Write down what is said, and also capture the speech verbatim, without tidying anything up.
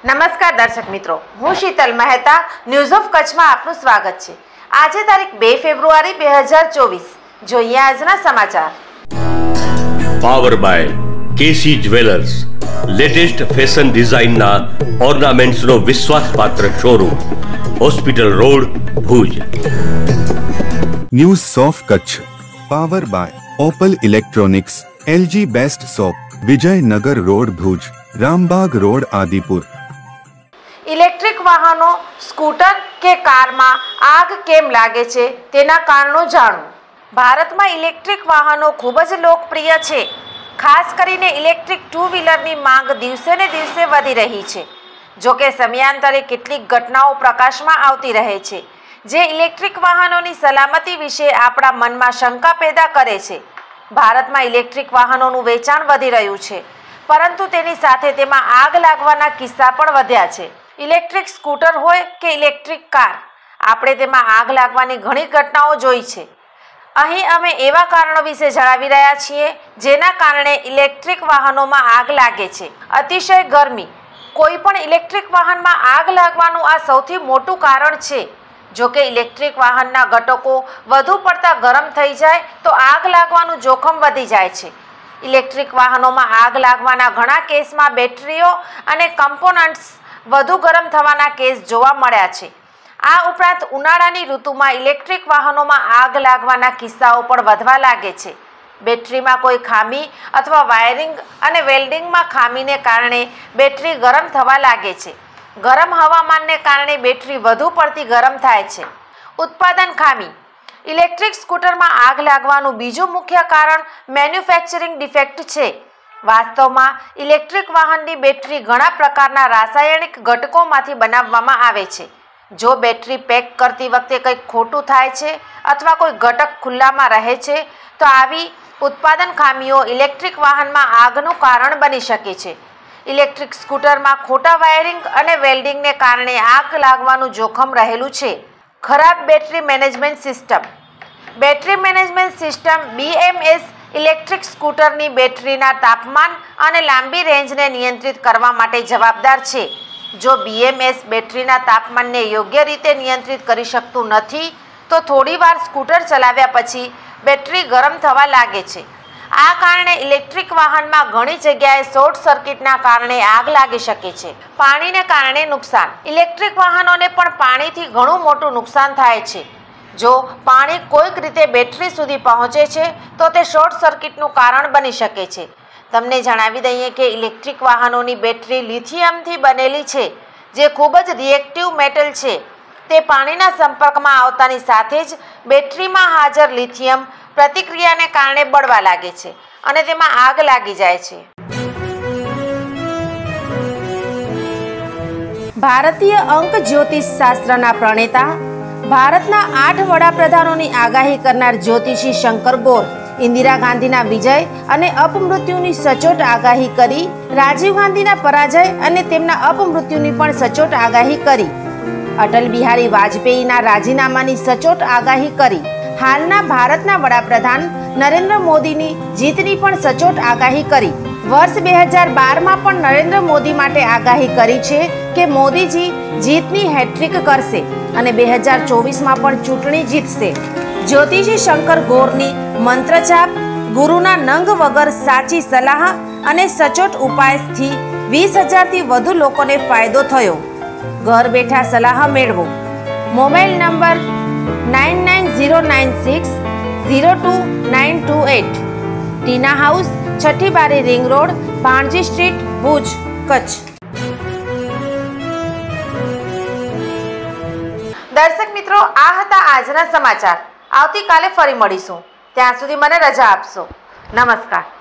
નમસ્કાર દર્શક મિત્રો, હું શીતલ મહેતા ન્યૂઝ ઓફ કચ્છમાં આપનું સ્વાગત છે। આજે તારીખ બે ફેબ્રુઆરી બે હજાર ચોવીસ। જોઈએ આજના સમાચાર। Power by KC jewellers, latest fashion ડિઝાઇનના ઓર્નામેન્ટ્સનો વિશ્વાસપાત્ર showroom, hospital road, Bhuj. News of Kutch power by Opal electronics, LG best shop, Vijaynagar road, Bhuj, Rambagh road, Adipur. Electric વાહનો, સ્કૂટર કે કારમાં આગ કેમ લાગે છે તેના કારણો જાણો। ભારતમાં ઇલેક્ટ્રિક વાહનો ખૂબ જ લોકપ્રિય છે। ખાસ કરીને ઇલેક્ટ્રિક ટુ વ્હીલરની માંગ દિવસે ને દિવસે વધી રહી છે। જો કે સમયાંતરે કેટલીક ઘટનાઓ પ્રકાશમાં આવતી રહે છે જે ઇલેક્ટ્રિક વાહનોની સલામતી વિશે આપણા મનમાં શંકા પેદા કરે છે। ભારતમાં ઇલેક્ટ્રિક વાહનોનું વેચાણ વધી રહ્યું છે, પરંતુ તેની સાથે તેમાં આગ લાગવાના કિસ્સા પણ વધ્યા છે। ઇલેક્ટ્રિક સ્કૂટર હોય કે ઇલેક્ટ્રિક કાર, આપણે તેમાં આગ લાગવાની ઘણી ઘટનાઓ જોઈ છે। અહીં અમે એવા કારણો વિશે જણાવી રહ્યા છીએ જેના કારણે ઇલેક્ટ્રિક વાહનોમાં આગ લાગે છે। અતિશય ગરમી, કોઈ પણ ઇલેક્ટ્રિક વાહનમાં આગ લાગવાનું આ સૌથી મોટું કારણ છે। જો કે ઇલેક્ટ્રિક વાહનના ઘટકો વધુ પડતા ગરમ થઈ જાય તો આગ લાગવાનું જોખમ વધી જાય છે। ઇલેક્ટ્રિક વાહનોમાં આગ લાગવાના ઘણા કેસમાં બેટરીઓ અને કમ્પોનન્ટ્સ વધુ ગરમ થવાના કેસ જોવા મળ્યા છે। આ ઉપરાંત ઉનાળાની ઋતુમાં ઇલેક્ટ્રિક વાહનોમાં આગ લાગવાના કિસ્સાઓ પણ વધવા લાગે છે। બેટરીમાં કોઈ ખામી અથવા વાયરિંગ અને વેલ્ડિંગમાં ખામીને કારણે બેટરી ગરમ થવા લાગે છે। ગરમ હવામાનને કારણે બેટરી વધુ પડતી ગરમ થાય છે। ઉત્પાદન ખામી, ઇલેક્ટ્રિક સ્કૂટરમાં આગ લાગવાનું બીજું મુખ્ય કારણ મેન્યુફેક્ચરિંગ ડિફેક્ટ છે। વાસ્તવમાં ઇલેક્ટ્રિક વાહનની બેટરી ઘણા પ્રકારના રાસાયણિક ઘટકોમાંથી બનાવવામાં આવે છે। જો બેટરી પેક કરતી વખતે કંઈક ખોટું થાય છે અથવા કોઈ ઘટક ખુલ્લામાં રહે છે તો આવી ઉત્પાદન ખામીઓ ઇલેક્ટ્રિક વાહનમાં આગનું કારણ બની શકે છે। ઇલેક્ટ્રિક સ્કૂટરમાં ખોટા વાયરિંગ અને વેલ્ડિંગને કારણે આગ લાગવાનું જોખમ રહેલું છે। ખરાબ battery management system, battery management system BMS electric સ્કૂટરની બેટરીના તાપમાન અને લાંબી રેન્જને નિયંત્રિત કરવા માટે જવાબદાર છે। જો બીએમએસ બેટરીના તાપમાનને યોગ્ય રીતે નિયંત્રિત કરી શકતું નથી તો થોડીવાર સ્કૂટર ચલાવ્યા પછી બેટરી ગરમ થવા લાગે છે। આ કારણે ઇલેક્ટ્રિક વાહનમાં ઘણી જગ્યાએ શોર્ટ સર્કિટના કારણે આગ લાગી શકે છે। પાણીને કારણે નુકસાન, ઇલેક્ટ્રિક વાહનોને પણ પાણીથી ઘણું મોટું નુકસાન થાય છે। જો પાણી કોઈક રીતે બેટરી સુધી પહોંચે છે તો તે શોર્ટ સર્કિટનું કારણ બની શકે છે। તમને જણાવી દઈએ કે ઇલેક્ટ્રિક વાહનોની બેટરી લિથિયમથી બનેલી છે, જે ખૂબ જ રિએક્ટિવ મેટલ છે। તે પાણીના સંપર્કમાં આવતાની સાથે જ બેટરીમાં હાજર લિથિયમ પ્રતિક્રિયાને કારણે બળવા લાગે છે અને તેમાં આગ લાગી જાય છે। ભારતીય અંક જ્યોતિષ શાસ્ત્રના પ્રણેતા, ભારતના આઠ વડાપ્રધાનોની આગાહી કરનાર જ્યોતિષી શંકર ગોર ઇન્દિરા ગાંધીના વિજય અને અપમૃત્યુની સચોટ આગાહી કરી, રાજીવ ગાંધીના પરાજય અને તેમના અપમૃત્યુની પણ સચોટ આગાહી કરી, અટલ બિહારી વાજપેયીના રાજીનામાની સચોટ આગાહી કરી, હાલના ભારતના વડાપ્રધાન નરેન્દ્ર મોદીની જીતની પણ સચોટ આગાહી કરી। વર્ષ બે હજાર બારમાં પણ નરેન્દ્ર મોદી માટે આગાહી કરી છે કે મોદીજી જીતની હેટ્રિક કરશે અને બે હજાર ચોવીસમાં પણ ચૂંટણી જીતશે। જ્યોતિષી શંકર ગોરની મંત્રજાપ, ગુરુના નંગ વગર સાચી સલાહ અને સચોટ ઉપાયથી વીસ હજારથી વધુ લોકોને ફાયદો થયો। ઘર બેઠા સલાહ મેળવો। Mobile number nine nine zero nine six zero two nine two eight, Tina house, છઠ્ઠી બારી ring road, Bhanji street, Bhuj, Kutch. દર્શક મિત્રો, આ હતા આજના સમાચાર। આવતીકાલે ફરી મળીશું, ત્યાં સુધી મને રજા આપશો। નમસ્કાર।